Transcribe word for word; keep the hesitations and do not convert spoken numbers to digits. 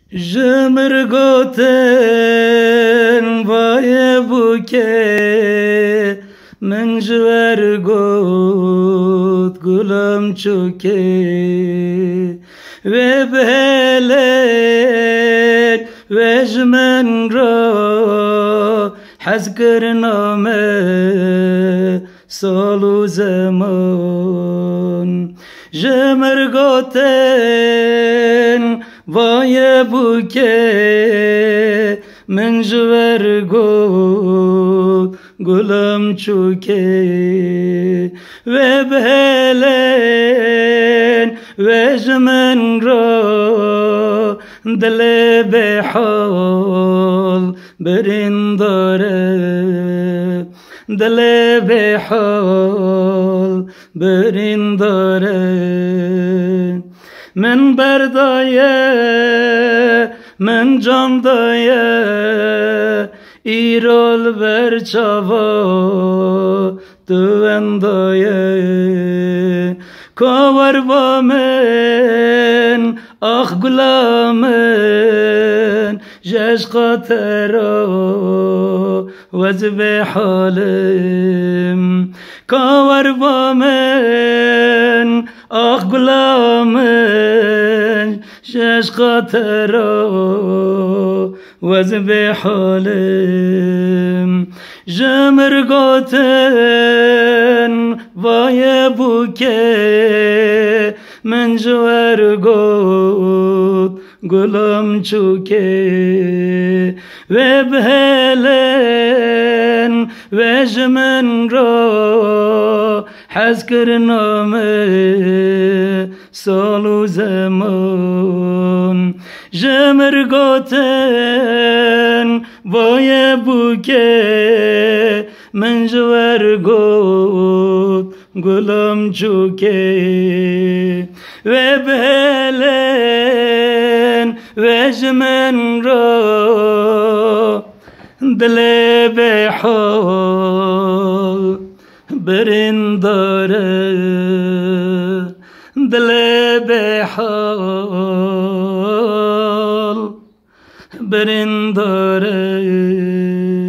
جمر گوتن وای بوکه من جور گوت گلم چوکه و بهلت و جمن را حز کرنامه سال و زمان جمر گوتن وای بوکه من جور گوت گلم چوکه و بهلن و جمن را دل به حال برین داره دل به حال برین داره من بردایه من جان دایه ایرال بر چاوا تو اندایه کاور با من آخ گلامن جش خاطرا وز به حالم کاور با من آخ گلامن جش خاطرا وز به حالم جمر گوتن وای بوکه من جور گوت گلم چوکه و بهلن و جمن را حز کرنامه سال و زمان جمر گوتن وای بوکه من جور گوت گلم چوکه و بهلن و جمن را دل به حال برین داره دل به حال برین داره